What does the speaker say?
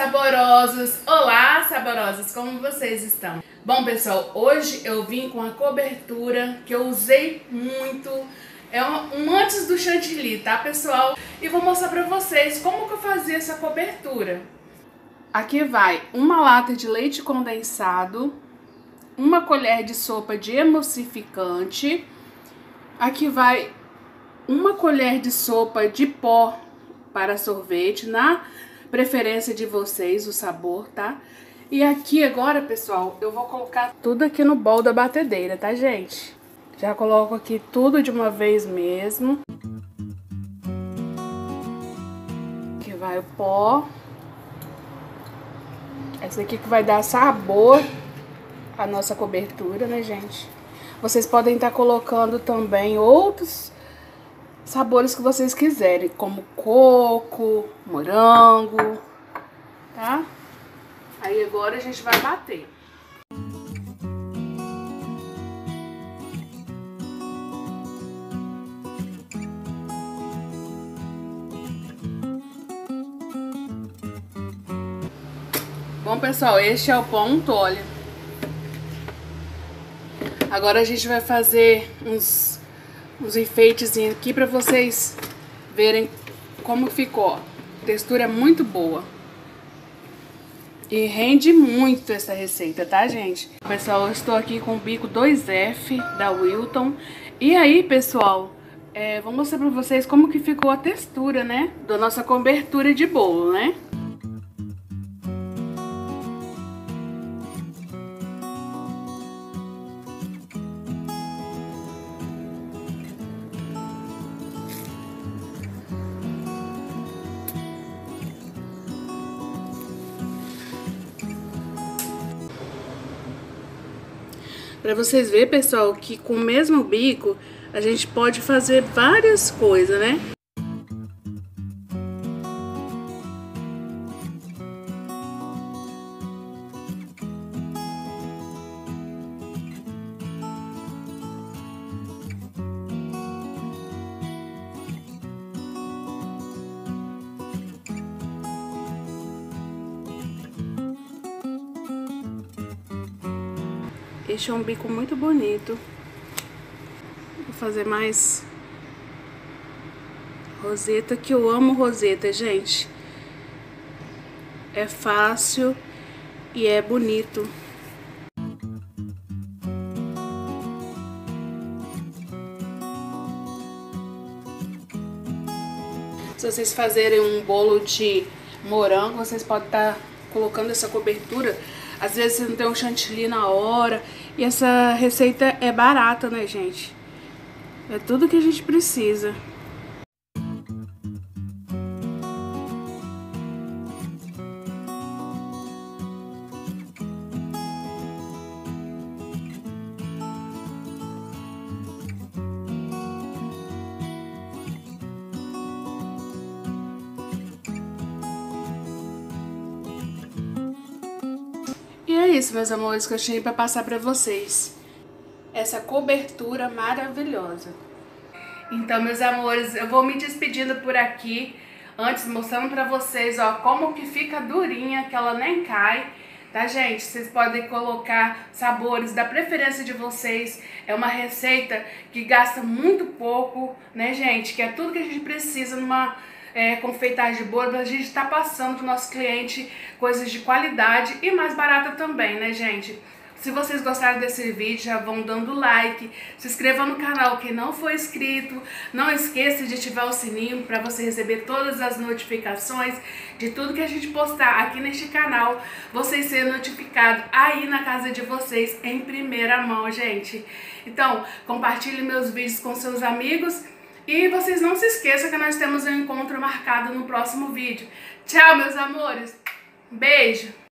saborosos! Olá, saborosos! Como vocês estão? Bom, pessoal, hoje eu vim com a cobertura que eu usei muito. É um antes do chantilly, tá, pessoal? E vou mostrar pra vocês como que eu fazia essa cobertura. Aqui vai uma lata de leite condensado, uma colher de sopa de emulsificante. Aqui vai uma colher de sopa de pó para sorvete, na preferência de vocês, o sabor, tá? E aqui agora, pessoal, eu vou colocar tudo aqui no bowl da batedeira, tá, gente? Já coloco aqui tudo de uma vez mesmo. Aqui vai o pó. Essa aqui que vai dar sabor à nossa cobertura, né, gente? Vocês podem estar colocando também outros sabores que vocês quiserem, como coco, morango, tá? Aí agora a gente vai bater. Bom, pessoal, este é o ponto, olha. Agora a gente vai fazer uns enfeitezinhos aqui pra vocês verem como ficou. A textura é muito boa. E rende muito essa receita, tá, gente? Pessoal, eu estou aqui com o bico 2F da Wilton. E aí, pessoal, vou mostrar pra vocês como que ficou a textura, né? Da nossa cobertura de bolo, né? Pra vocês verem, pessoal, que com o mesmo bico a gente pode fazer várias coisas, né? Este é um bico muito bonito. Vou fazer mais roseta, que eu amo roseta, gente. É fácil e é bonito. Se vocês fazerem um bolo de morango, vocês podem estar colocando essa cobertura. Às vezes você não tem um chantilly na hora. E essa receita é barata, né, gente? É tudo que a gente precisa. E é isso, meus amores, que eu tinha pra passar pra vocês. Essa cobertura maravilhosa. Então, meus amores, eu vou me despedindo por aqui. Antes, mostrando pra vocês, ó, como que fica durinha, que ela nem cai. Tá, gente? Vocês podem colocar sabores da preferência de vocês. É uma receita que gasta muito pouco, né, gente? Que é tudo que a gente precisa numa confeitagem de bolo. A gente tá passando pro nosso cliente coisas de qualidade e mais barata também, né, gente? Se vocês gostaram desse vídeo, já vão dando like, se inscreva no canal quem não for inscrito, não esqueça de ativar o sininho para você receber todas as notificações de tudo que a gente postar aqui neste canal, vocês serem notificados aí na casa de vocês em primeira mão, gente. Então, compartilhe meus vídeos com seus amigos e vocês não se esqueçam que nós temos um encontro marcado no próximo vídeo. Tchau, meus amores! Beijo!